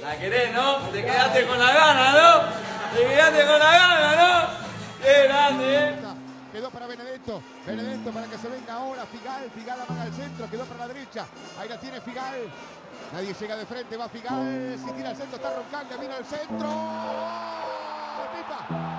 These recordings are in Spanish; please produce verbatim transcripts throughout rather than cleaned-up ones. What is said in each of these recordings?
La querés, ¿no? Te quedaste con la gana, ¿no? Te quedaste con la gana, ¿no? Qué grande, ¿eh? Quedó para Benedetto. Benedetto para que se venga ahora. Figal. Figal la mano al centro. Quedó para la derecha. Ahí la tiene Figal. Nadie llega de frente. Va Figal. Si tira al centro está Roncaglia. Vino al centro. ¡Pipa!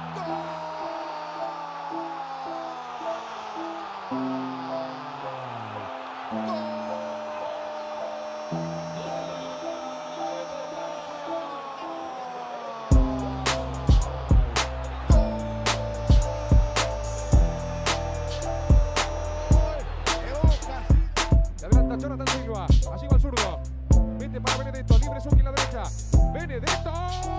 Jonathan Silva, allí va el zurdo, mete para Benedetto, libre Suki en la derecha, Benedetto.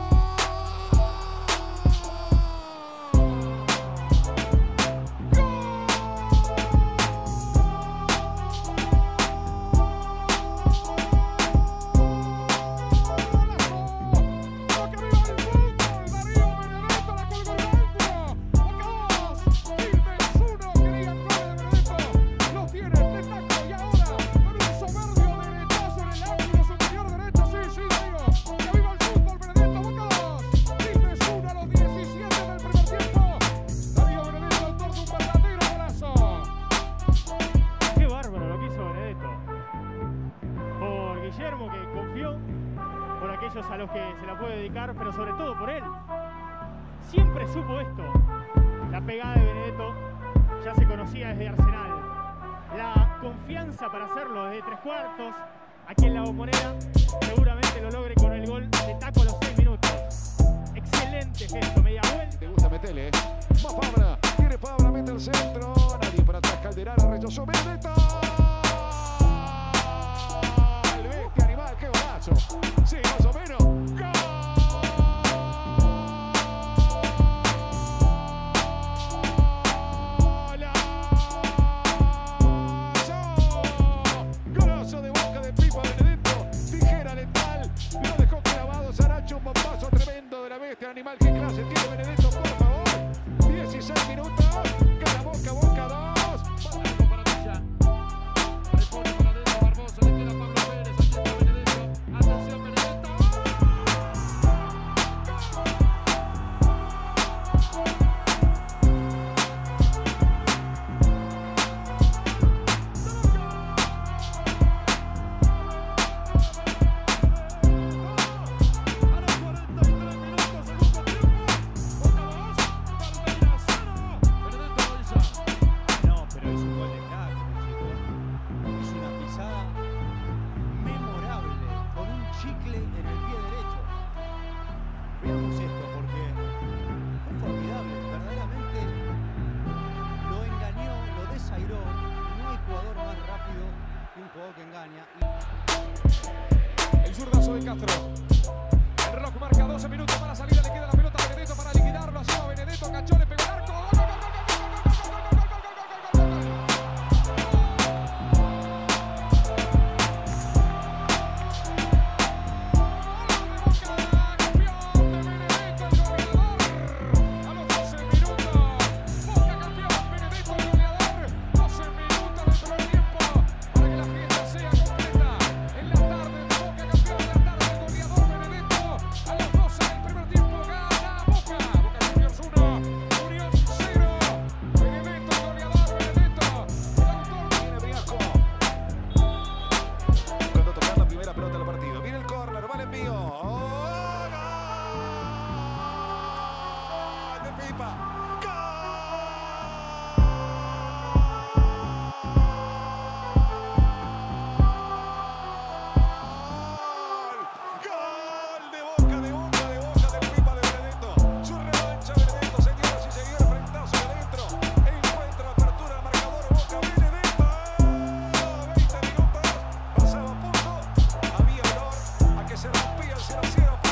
Guillermo, que confió por aquellos a los que se la puede dedicar, pero sobre todo por él. Siempre supo esto. La pegada de Benedetto ya se conocía desde Arsenal. La confianza para hacerlo desde tres cuartos. Aquí en la Bombonera seguramente lo logre con el gol de Taco a los seis minutos. Excelente gesto, media vuelta. Te gusta meterle, ¿eh? Va Fabra, quiere Fabra, mete el centro. Nadie para atrás, Calderara, rechazó Benedetto. ¡Qué golazo! Sí, más o menos. ¡Gol! Golazo de Boca de Pipa Benedetto. Tijera letal. Lo dejó clavado Saracho. Un bombazo tremendo de la bestia animal. ¿Qué clase tiene Benedetto, por favor? dieciséis minutos. Gana Boca, Boca dos. Para Villa. Responde para adentro Barbosa. Le queda Pablo Pérez. Aquí está Benedetto. Atención Benedetto. A los cuarenta y tres minutos, segundo tiempo. Boca dos. Palmeiras cero. Benedetto Villa. No, pero es un gol de crack, chicos. Es una pisada memorable, con un chicle en el pie derecho. Veamos esto porque fue formidable, verdaderamente lo engañó, lo desairó. No hay jugador más rápido que un jugador que engaña. El zurdazo de Castro. El reloj marca doce minutos para la salida, le queda la pelota a Benedetto para liquidarlo. Así va Benedetto, enganchó, le pegó el arco. ¡Gol, gol, gol, gol, gol, gol, gol, gol, gol, gol, gol, gol, gol, gol! Se rompía el cero cero.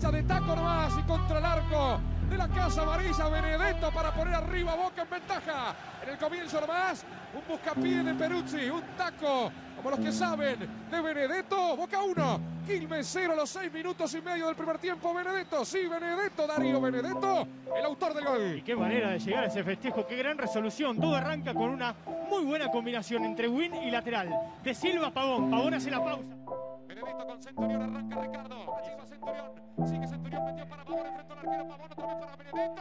derecha de taco nomás y contra el arco de la Casa Amarilla. Benedetto para poner arriba Boca en ventaja. En el comienzo nomás, un buscapié de Peruzzi, un taco, como los que saben, de Benedetto. Boca uno, Quilmes cero a los seis minutos y medio del primer tiempo. Benedetto, sí, Benedetto, Darío Benedetto, el autor del gol. Y qué manera de llegar a ese festejo, qué gran resolución. Todo arranca con una muy buena combinación entre win y lateral. De Silva a Pavón, Pavón hace la pausa. Benedetto con Centurión, arranca Ricardo. Allí va Centurión, sigue Centurión, metió para Pavón, enfrentó al arquero Pavón, otra vez para Benedetto.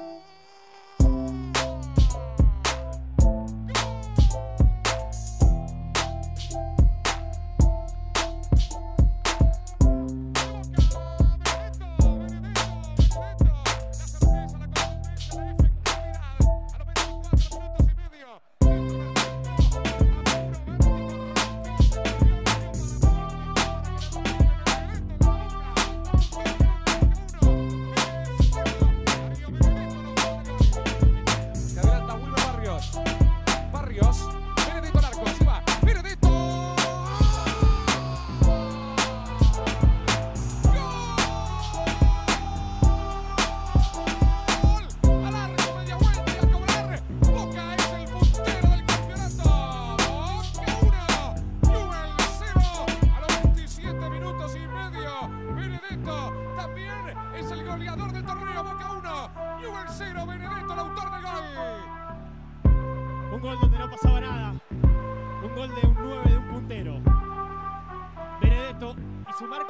Un gol donde no pasaba nada. Un gol de un nueve de un puntero. Benedetto y su marca.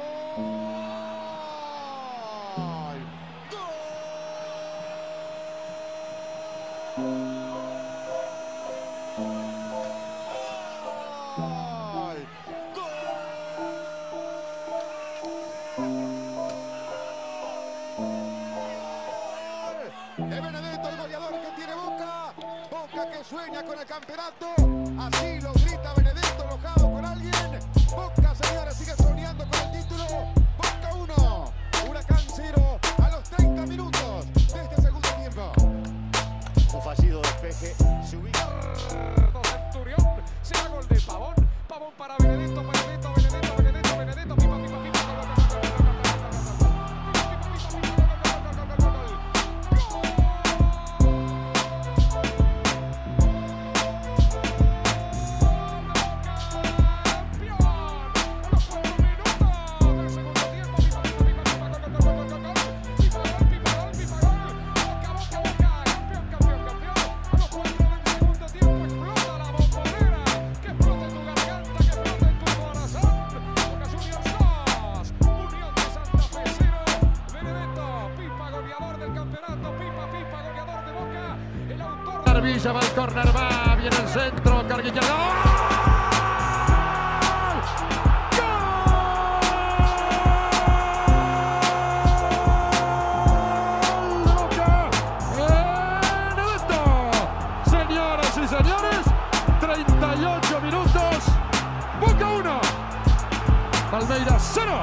De Benedetto, el goleador que tiene Boca. Boca que sueña con el campeonato. Así lo grita Benedetto, enojado con alguien. Boca, señores, sigue soñando con el título. Boca uno, Huracán cero a los treinta minutos de este segundo tiempo. Un fallido despeje. Se ubica. Centurión, será gol de Pavón. Pavón para Benedetto, Benedetto, Benedetto, Benedetto, Benedetto. Pipa, pipa, pipa. Villa va el córner, va, viene el centro, Carguilla, ¡gol! ¡Gol! Señoras y señores, treinta y ocho minutos, Boca uno, Palmeiras cero.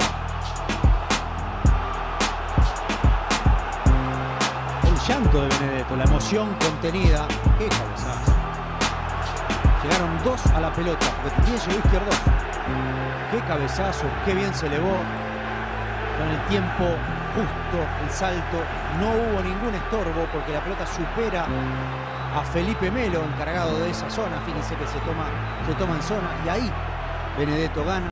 Llanto de Benedetto, la emoción contenida. Qué cabezazo. Llegaron dos a la pelota, porque también llegó izquierdo. Qué cabezazo, qué bien se elevó. Con el tiempo justo, el salto. No hubo ningún estorbo porque la pelota supera a Felipe Melo, encargado de esa zona. Fíjense que se toma, se toma en zona y ahí Benedetto gana.